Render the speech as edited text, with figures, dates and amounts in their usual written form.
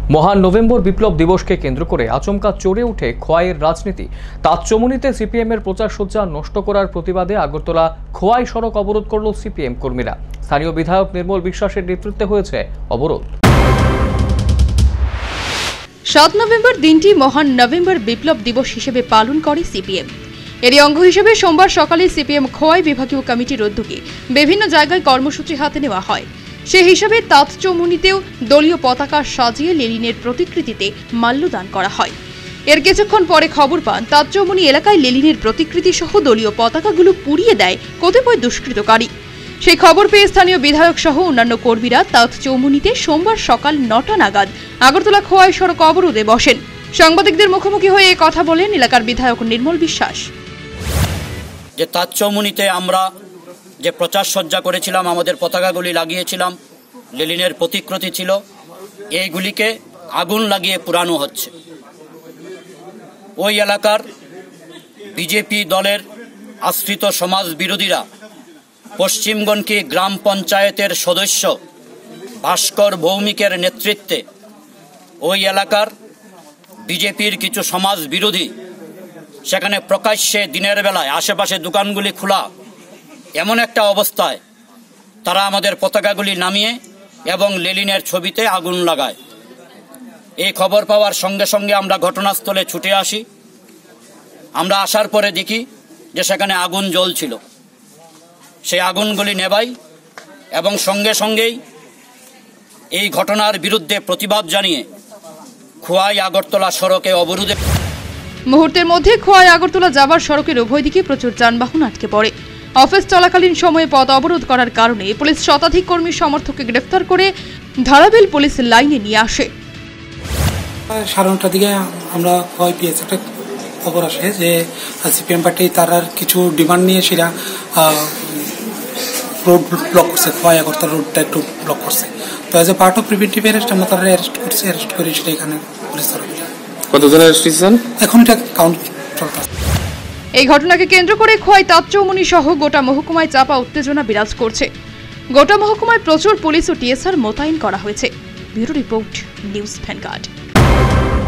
মহান নভেম্বর বিপ্লব দিবসকে কেন্দ্র করে আচমকা চড়ে উঠে খোয়াইয়ের রাজনীতি। তাঁতচমনিতে সিপিএমের প্রচারসজ্জা নষ্ট করার প্রতিবাদে আগরতলা খোয়াই সড়ক অবরোধ করল সিপিএম কর্মীরা। স্থানীয় বিধায়ক নির্মল বিশ্বাসের নেতৃত্বে হয়েছে অবরোধ। ৭ নভেম্বর দিনটি মহান নভেম্বর বিপ্লব দিবস হিসেবে পালন করে সিপিএম। এরই অঙ্গ হিসেবে সোমবার সকালে সিপিএম খোয়াই বিভাগীয় কমিটির উদ্যোগে বিভিন্ন জায়গায় কর্মসূচি হাতে নেওয়া হয়। সে হিসাবে তাঁতচমনিতেও দলীয় পতাকা সাজিয়ে লেনিনের প্রতিকৃতিতে মাল্যদান করা হয়। এর কিছুক্ষণ পরে খবর পান তাঁতচমনি এলাকায় লেনিনের প্রতিকৃতি সহ দলীয় পতাকাগুলো পুড়িয়ে দেয় কতিপয় দুষ্কৃতকারী। সেই খবর পেয়ে স্থানীয় বিধায়ক সহ অন্যান্য কর্মীরা তাঁতচমনিতে সোমবার সকাল ৯টা নাগাদ আগরতলা খোয়াই সড়ক অবরোধে বসেন। সাংবাদিকদের মুখোমুখি হয়ে কথা বলেন এলাকার বিধায়ক নির্মল বিশ্বাস। যে তাঁতচমনিতে আমরা যে প্রচার সজ্জা করেছিলাম, আমাদের পতাকাগুলি লাগিয়েছিলাম, লেনিনের প্রতিকৃতি ছিল, এইগুলিকে আগুন লাগিয়ে পুরানো হচ্ছে। ওই এলাকার বিজেপি দলের আশ্রিত সমাজ বিরোধীরা পশ্চিমগঞ্জকে গ্রাম পঞ্চায়েতের সদস্য ভাস্কর ভৌমিকের নেতৃত্বে ওই এলাকার বিজেপির কিছু সমাজ বিরোধী সেখানে প্রকাশ্যে দিনের বেলায় আশেপাশে দোকানগুলি খোলা এমন একটা অবস্থায় তারা আমাদের পতাকাগুলি নামিয়ে এবং লেনিনের ছবিতে আগুন লাগায়। এই খবর পাওয়ার সঙ্গে সঙ্গে আমরা ঘটনাস্থলে ছুটে আসি। আমরা আসার পরে দেখি যে সেখানে আগুন জ্বলছিল। সেই আগুনগুলি নেভাই এবং সঙ্গে সঙ্গেই এই ঘটনার বিরুদ্ধে প্রতিবাদ জানিয়ে খোয়াই আগরতলা সড়কে অবরোধে। মুহূর্তের মধ্যে খোয়াই আগরতলা যাবার সড়কের উভয় দিকে প্রচুর যানবাহন আটকে পড়ে। অফিস চলাকালীন সময়ে পথ অবরোধ করার কারণে পুলিশ শতাধিক কর্মী সমর্থককে গ্রেফতার করে ধারাবিল পুলিশ লাইনে নিয়ে আসে। 9:30টার দিকে আমরা খোয়াই পেয়েছি একটা খবর আসে যে সিপিএম পার্টি তার কিছু ডিমান্ড নিয়ে সেটা রোড ব্লক করছে, খোয়াই আগরতলা রোডটা একটু ব্লক করছে। তো as a part of preventive arrest আমরা তারা অ্যারেস্ট করছি। অ্যারেস্ট করে সেটা এখানে পুলিশ কতজন অ্যারেস্ট হয়েছেন এখন এটা কাউন্ট চলতেছে। এই ঘটনাকে কেন্দ্র করে খোয়াই তাঁতচমনি সহ গোটা মহকুমায় চাপা উত্তেজনা বিরাজ করছে। গোটা মহকুমায় প্রচুর পুলিশ ও টিএসআর মোতায়েন করা হয়েছে। Bureau report, news vanguard.